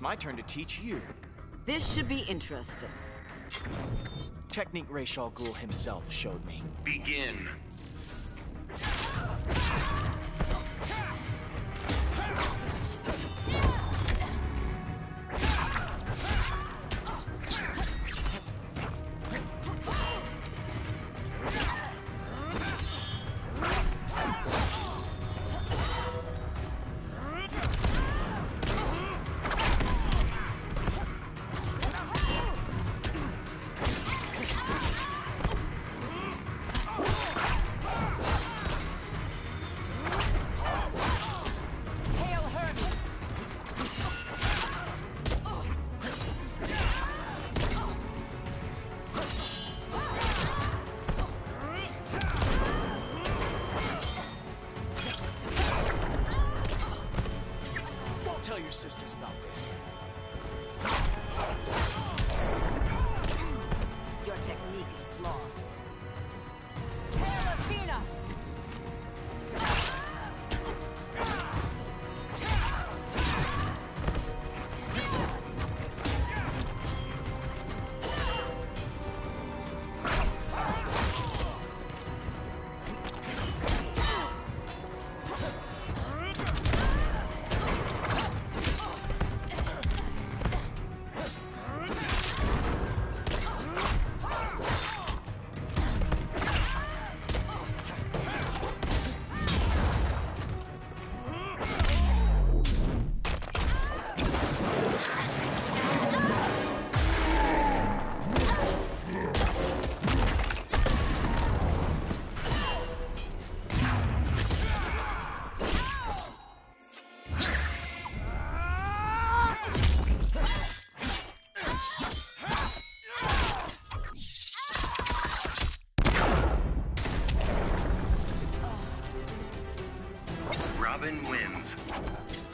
my turn to teach you. This should be interesting. Technique Ra's al Ghul himself showed me. Begin. Tell your sisters about this. Your technique is flawed. Hail Athena! Robin wins.